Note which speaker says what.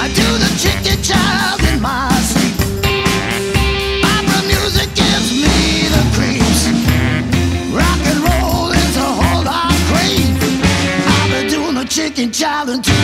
Speaker 1: I do the chicken child in my sleep. Opera music gives me the creeps. Rock and roll is a whole lot of crave. I've been doing the chicken child until